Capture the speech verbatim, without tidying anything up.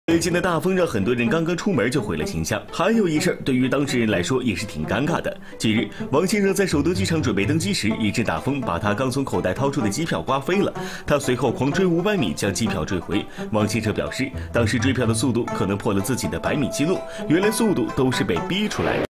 最近的大风让很多人刚刚出门就毁了形象，还有一事对于当事人来说也是挺尴尬的。近日，王先生在首都机场准备登机时，一阵大风把他刚从口袋掏出的机票刮飞了，他随后狂追五百米将机票追回。王先生表示，当时追票的速度可能破了自己的百米记录，原来速度都是被逼出来的。